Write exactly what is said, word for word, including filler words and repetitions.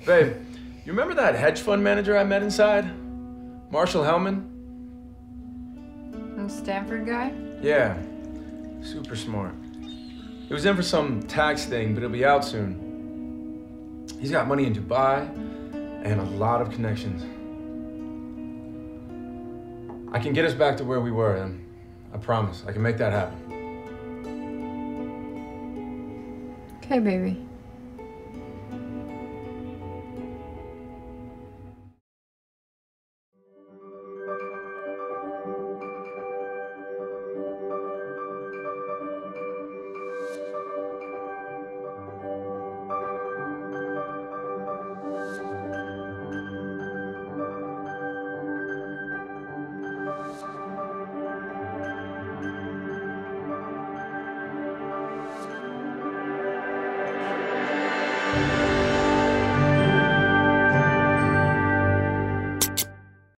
Babe, you remember that hedge fund manager I met inside? Marshall Hellman? The Stanford guy? Yeah, super smart. He was in for some tax thing, but he'll be out soon. He's got money in Dubai and a lot of connections. I can get us back to where we were, and I promise I can make that happen. Okay, baby.